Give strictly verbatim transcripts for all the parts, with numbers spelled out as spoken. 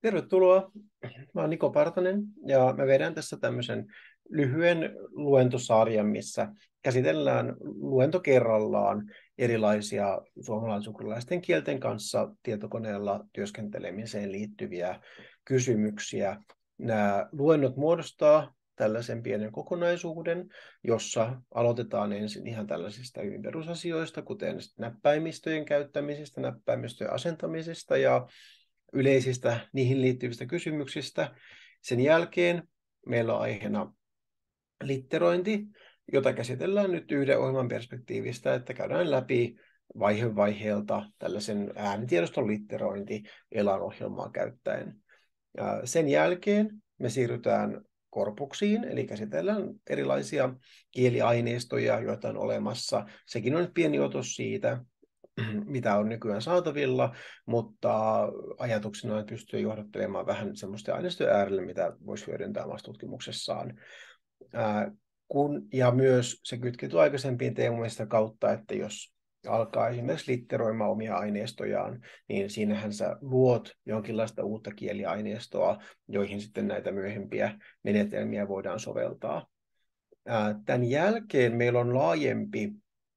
Tervetuloa. Mä oon Niko Partanen ja mä vedän tässä tämmöisen lyhyen luentosarjan, missä käsitellään luento kerrallaan erilaisia suomalaisukrilaisten kielten kanssa tietokoneella työskentelemiseen liittyviä kysymyksiä. Nämä luennot muodostaa tällaisen pienen kokonaisuuden, jossa aloitetaan ensin ihan tällaisista hyvin perusasioista, kuten näppäimistöjen käyttämisestä, näppäimistöjen asentamisesta ja yleisistä niihin liittyvistä kysymyksistä. Sen jälkeen meillä on aiheena litterointi, jota käsitellään nyt yhden ohjelman perspektiivistä, että käydään läpi vaihe vaiheelta tällaisen äänitiedoston litterointi Elan-ohjelmaa käyttäen. Ja sen jälkeen me siirrytään korpuksiin, eli käsitellään erilaisia kieliaineistoja, joita on olemassa. Sekin on nyt pieni otos siitä, mitä on nykyään saatavilla, mutta ajatuksena on, että pystyy johdattelemaan vähän semmoista aineistojen äärelle, mitä voisi hyödyntää omassa tutkimuksessaan. Ää, kun, ja myös se kytkeytyy aikaisempiin teemoista kautta, että jos alkaa esimerkiksi litteroimaan omia aineistojaan, niin siinähän sä luot jonkinlaista uutta kieliaineistoa, joihin sitten näitä myöhempiä menetelmiä voidaan soveltaa. Ää, tämän jälkeen meillä on laajempi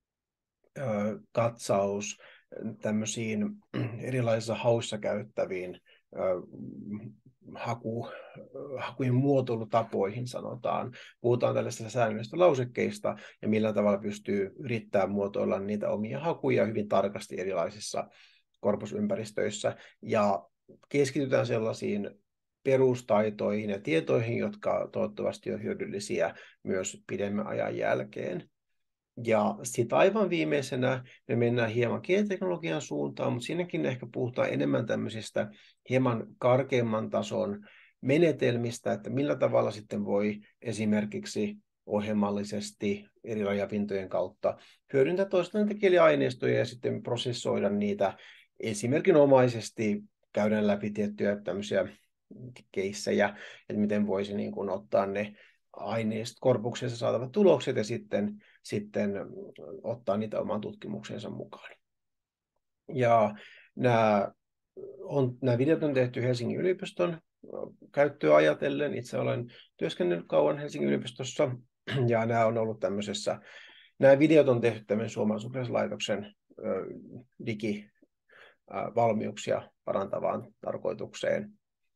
katsaus tämmöisiin erilaisissa hauissa käyttäviin haku, hakujen muotoilutapoihin, sanotaan. Puhutaan tällaisista säännöllisistä lausekkeista ja millä tavalla pystyy yrittää muotoilla niitä omia hakuja hyvin tarkasti erilaisissa korpusympäristöissä. Ja keskitytään sellaisiin perustaitoihin ja tietoihin, jotka toivottavasti on hyödyllisiä myös pidemmän ajan jälkeen. Ja sitten aivan viimeisenä me mennään hieman geeniteknologian suuntaan, mutta siinäkin ehkä puhutaan enemmän tämmöisistä hieman karkeamman tason menetelmistä, että millä tavalla sitten voi esimerkiksi ohjelmallisesti eri rajapintojen kautta hyödyntää toista näitä kieliaineistoja ja sitten prosessoida niitä esimerkinomaisesti, käydään läpi tiettyjä tämmöisiä keissejä, että miten voisi niin kuin ottaa ne aineista korpuksessa saatavat tulokset ja sitten, sitten ottaa niitä oman tutkimuksensa mukaan. Ja nämä, on, nämä videot on tehty Helsingin yliopiston käyttöä ajatellen. Itse olen työskennellyt kauan Helsingin yliopistossa ja nämä on ollut tämmöisessä, nämä videot on tehty tämmöisen suomalaisen laitoksen digivalmiuksia parantavaan tarkoitukseen.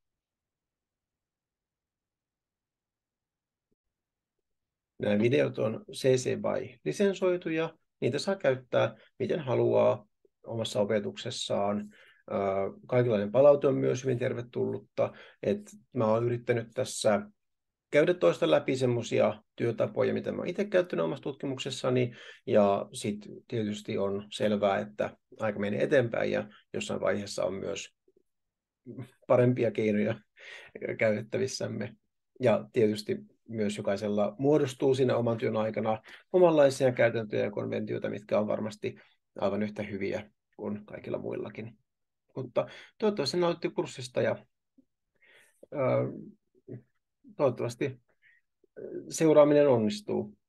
Nämä videot on C C BY-lisensoituja. Niitä saa käyttää miten haluaa omassa opetuksessaan. Kaikenlainen palaute on myös hyvin tervetullutta. Et mä oon yrittänyt tässä käydä toista läpi semmoisia työtapoja, mitä mä oon itse käyttänyt omassa tutkimuksessani. Ja sitten tietysti on selvää, että aika menee eteenpäin ja jossain vaiheessa on myös parempia keinoja käytettävissämme. Ja tietysti myös jokaisella muodostuu siinä oman työn aikana omanlaisia käytäntöjä ja konventioita, mitkä on varmasti aivan yhtä hyviä kuin kaikilla muillakin. Mutta toivottavasti nautitte kurssista ja ää, toivottavasti seuraaminen onnistuu.